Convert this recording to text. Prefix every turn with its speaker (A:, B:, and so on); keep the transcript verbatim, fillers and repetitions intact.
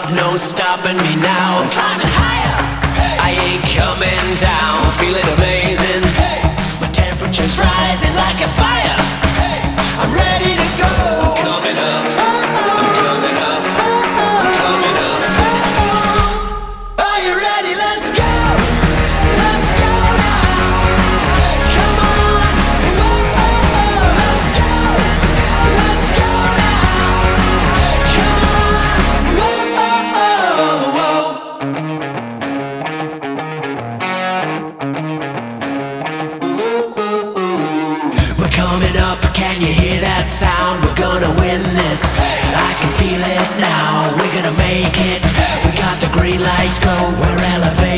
A: up, no stopping me now. I'm climbing higher, I ain't coming down. Feeling amazing, my temperature's rising like a fire. I'm ready to go. I'm coming up, I'm coming up, I'm coming up. Are you ready? Let's go, let's go now. Come on, whoa, oh, oh. Let's go, let's go now. Come on, whoa, oh, oh. We're coming up, can you hear that sound? We're gonna win this, I can feel it now. We're gonna make it, we got the green light, go, we're elevated.